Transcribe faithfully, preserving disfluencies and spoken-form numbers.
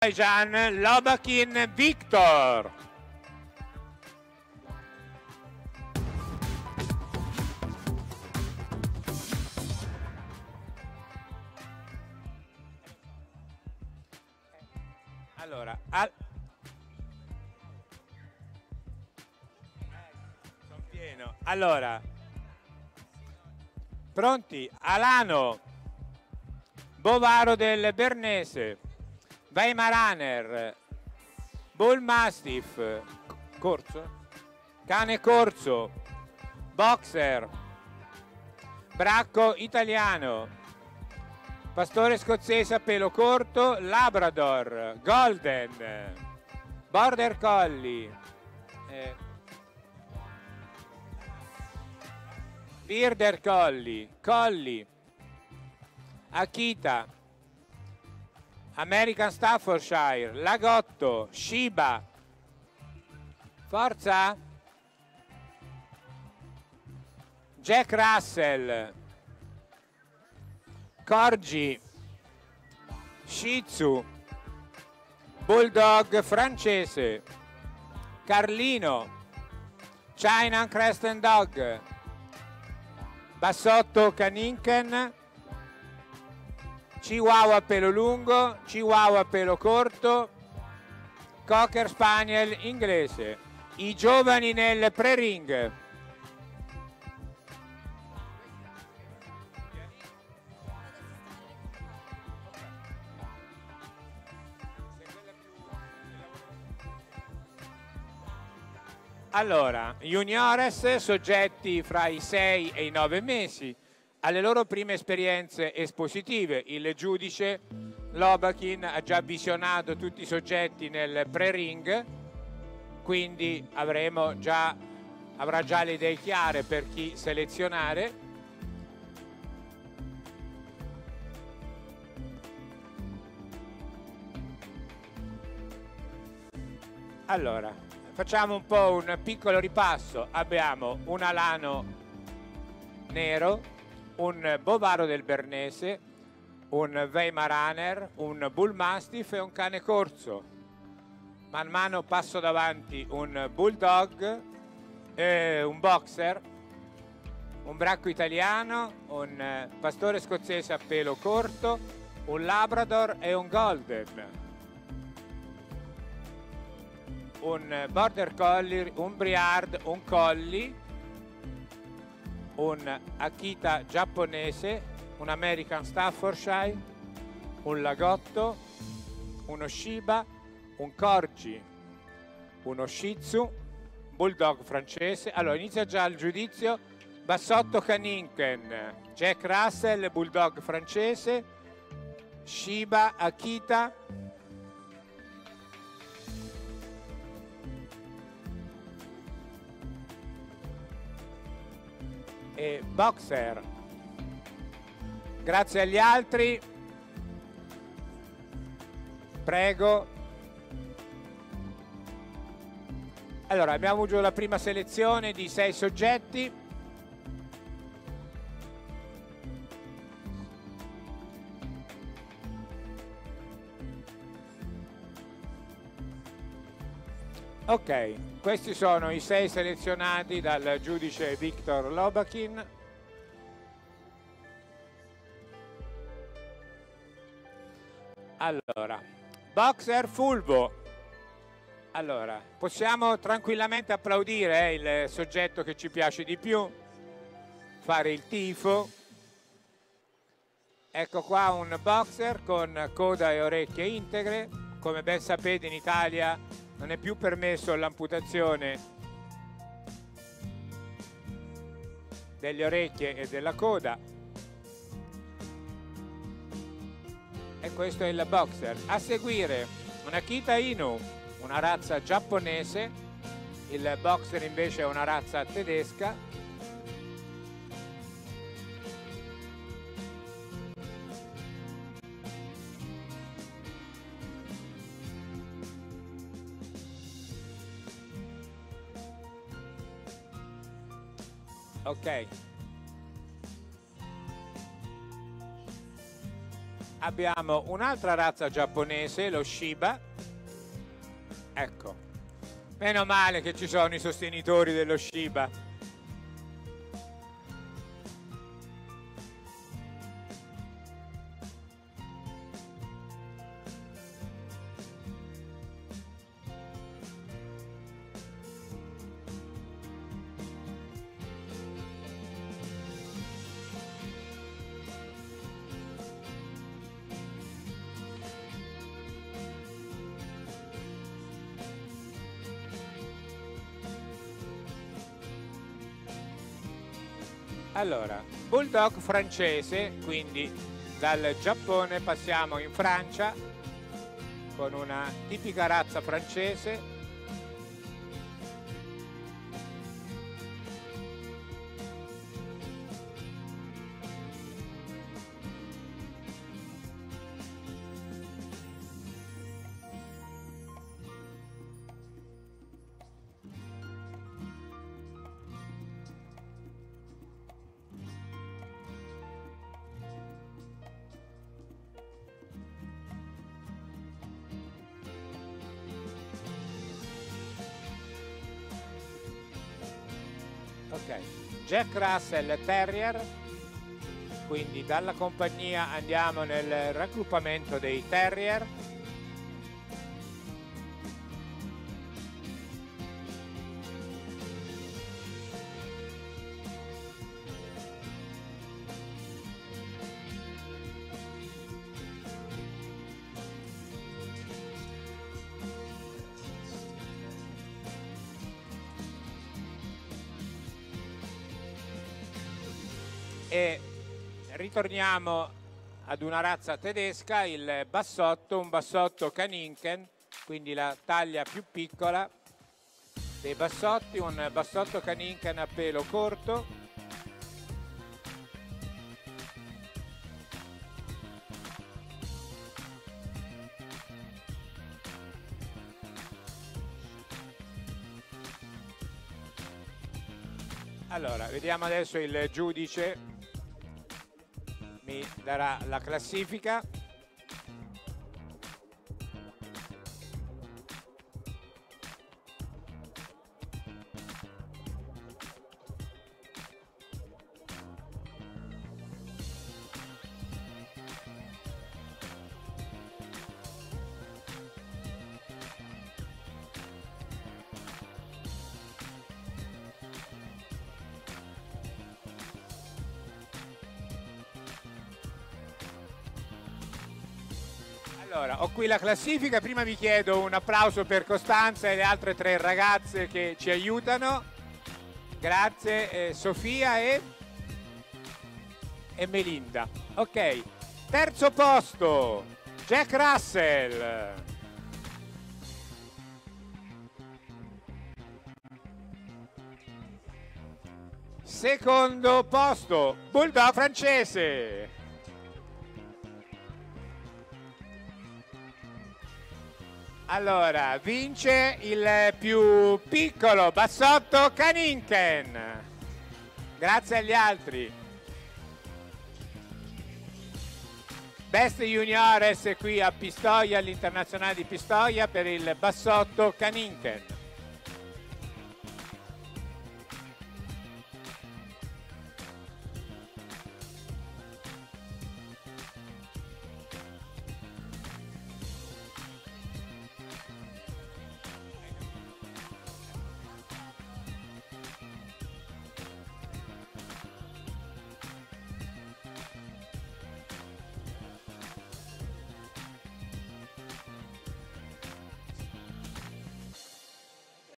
Azerbaijan, Lobakin Victor. Allora, al... sono pieno. Allora, pronti? Alano, Bovaro del Bernese, Weimaraner, Bull Mastiff, Corso, Cane Corso, Boxer, Bracco Italiano, Pastore scozzese a pelo corto, Labrador, Golden, Border Collie, eh, Birder Collie, Collie, Akita, American Staffordshire, Lagotto, Shiba, forza, Jack Russell, Corgi, Shih Tzu, Bulldog francese, Carlino, China Crescent Dog, Bassotto Kaninken, Chihuahua pelo lungo, Chihuahua pelo corto, Cocker Spaniel inglese. I giovani nel pre-ring. Allora, juniores, soggetti fra i sei e i nove mesi, alle loro prime esperienze espositive. Il giudice Lobakin ha già visionato tutti i soggetti nel pre-ring, quindi avremo già, avrà già le idee chiare per chi selezionare. Allora, facciamo un po' un piccolo ripasso. Abbiamo un alano nero, un bovaro del Bernese, un Weimaraner, un Bull Mastiff e un cane corso. Man mano passo davanti un Bulldog, eh, un Boxer, un Bracco Italiano, un Pastore scozzese a pelo corto, un Labrador e un Golden. Un Border Collie, un Briard, un Collie, un Akita giapponese, un American Staffordshire, un Lagotto, uno Shiba, un Corgi, uno Shih Tzu, Bulldog francese. Allora inizia già il giudizio. Bassotto Kaninken, Jack Russell, Bulldog francese, Shiba, Akita, e Boxer. Grazie agli altri. Prego. Allora, abbiamo giù la prima selezione di sei soggetti. Ok, questi sono i sei selezionati dal giudice Victor Lobakin. Allora, Boxer Fulvo. Allora, possiamo tranquillamente applaudire eh, il soggetto che ci piace di più, fare il tifo. Ecco qua un Boxer con coda e orecchie integre. Come ben sapete in Italia non è più permesso l'amputazione delle orecchie e della coda. E questo è il Boxer. A seguire un Akita Inu, una razza giapponese. Il Boxer invece è una razza tedesca. Ok. abbiamo un'altra razza giapponese, lo Shiba. Ecco, meno male che ci sono i sostenitori dello Shiba. Allora, Bulldog francese, quindi dal Giappone passiamo in Francia con una tipica razza francese. Ok, Jack Russell Terrier, quindi dalla compagnia andiamo nel raggruppamento dei Terrier. E ritorniamo ad una razza tedesca, il bassotto, un bassotto Kaninken, quindi la taglia più piccola dei bassotti, un bassotto Kaninken a pelo corto. Allora, vediamo adesso il giudice. Mi darà la classifica. Allora, ho qui la classifica, prima vi chiedo un applauso per Costanza e le altre tre ragazze che ci aiutano. Grazie, eh, Sofia e, e Melinda. Ok, terzo posto, Jack Russell. Secondo posto, Bulldog francese. Allora, vince il più piccolo bassotto Kaninken. Grazie agli altri. Best Juniores qui a Pistoia, all'Internazionale di Pistoia per il bassotto Kaninken.